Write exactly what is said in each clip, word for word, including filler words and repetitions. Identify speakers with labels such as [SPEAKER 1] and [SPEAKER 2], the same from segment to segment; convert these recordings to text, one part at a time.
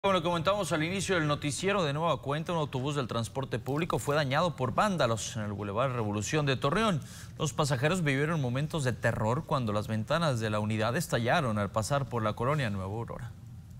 [SPEAKER 1] Como lo comentamos al inicio del noticiero, de nueva cuenta un autobús del transporte público fue dañado por vándalos en el Boulevard Revolución de Torreón. Los pasajeros vivieron momentos de terror cuando las ventanas de la unidad estallaron al pasar por la colonia Nueva Aurora.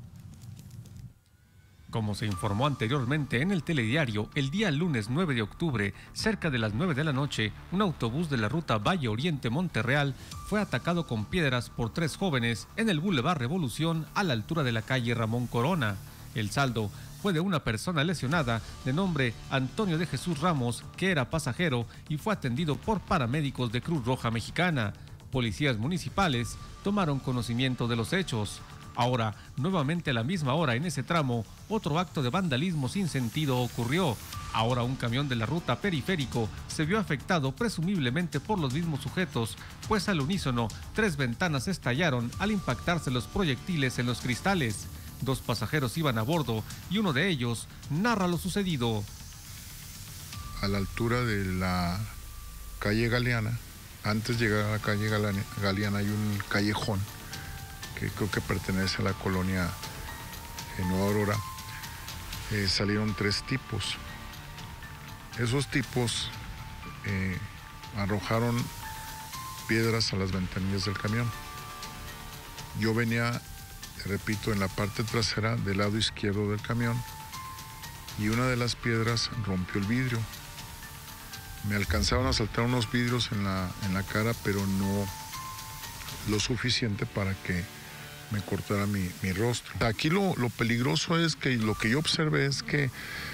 [SPEAKER 2] Como se informó anteriormente en el telediario, el día lunes nueve de octubre, cerca de las nueve de la noche, un autobús de la ruta Valle Oriente-Monterreal fue atacado con piedras por tres jóvenes en el Boulevard Revolución a la altura de la calle Ramón Corona. El saldo fue de una persona lesionada de nombre Antonio de Jesús Ramos, que era pasajero y fue atendido por paramédicos de Cruz Roja Mexicana. Policías municipales tomaron conocimiento de los hechos. Ahora, nuevamente a la misma hora en ese tramo, otro acto de vandalismo sin sentido ocurrió. Ahora un camión de la ruta periférico se vio afectado presumiblemente por los mismos sujetos, pues al unísono tres ventanas estallaron al impactarse los proyectiles en los cristales. Dos pasajeros iban a bordo y uno de ellos narra lo sucedido.
[SPEAKER 3] A la altura de la calle Galeana, antes de llegar a la calle Galeana hay un callejón que creo que pertenece a la colonia Nueva Aurora. Eh, salieron tres tipos. Esos tipos eh, arrojaron piedras a las ventanillas del camión. Yo venía, repito, en la parte trasera del lado izquierdo del camión y una de las piedras rompió el vidrio. Me alcanzaron a saltar unos vidrios en la, en la cara, pero no lo suficiente para que me cortara mi, mi rostro. Aquí lo, lo peligroso es que lo que yo observé es que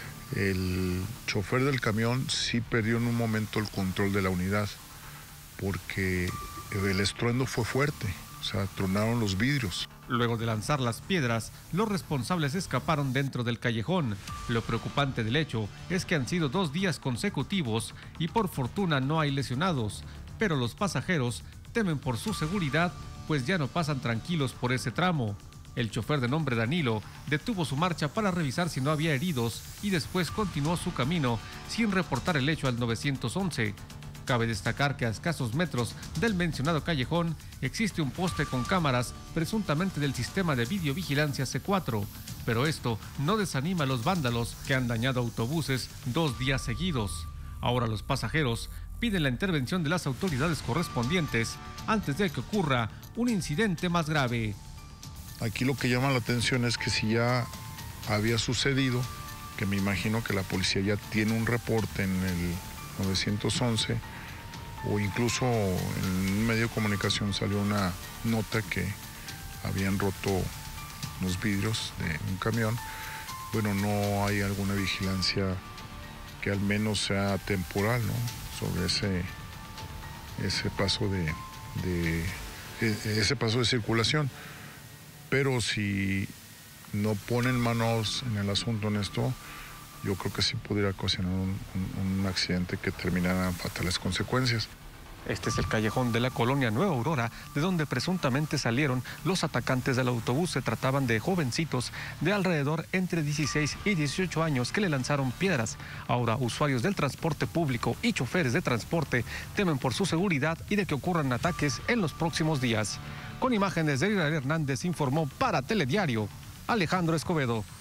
[SPEAKER 3] el chofer del camión sí perdió en un momento el control de la unidad, porque el estruendo fue fuerte, o sea, tronaron los vidrios.
[SPEAKER 2] Luego de lanzar las piedras, los responsables escaparon dentro del callejón. Lo preocupante del hecho es que han sido dos días consecutivos y por fortuna no hay lesionados, pero los pasajeros temen por su seguridad, pues ya no pasan tranquilos por ese tramo. El chofer de nombre Danilo detuvo su marcha para revisar si no había heridos y después continuó su camino sin reportar el hecho al nueve once. Cabe destacar que a escasos metros del mencionado callejón existe un poste con cámaras presuntamente del sistema de videovigilancia C cuatro, pero esto no desanima a los vándalos que han dañado autobuses dos días seguidos. Ahora los pasajeros piden la intervención de las autoridades correspondientes antes de que ocurra un incidente más grave.
[SPEAKER 3] Aquí lo que llama la atención es que si ya había sucedido, que me imagino que la policía ya tiene un reporte en el nueve once, o incluso en un medio de comunicación salió una nota que habían roto los vidrios de un camión. Bueno, no hay alguna vigilancia que al menos sea temporal, ¿no?, sobre ese, ese paso de, de ese paso de circulación. Pero si no ponen manos en el asunto en esto, yo creo que sí podría ocasionar un, un, un accidente que terminara en fatales consecuencias.
[SPEAKER 2] Este es el callejón de la colonia Nueva Aurora, de donde presuntamente salieron los atacantes del autobús. Se trataban de jovencitos de alrededor entre dieciséis y dieciocho años que le lanzaron piedras. Ahora, usuarios del transporte público y choferes de transporte temen por su seguridad y de que ocurran ataques en los próximos días. Con imágenes de Israel Hernández, informó para Telediario Alejandro Escobedo.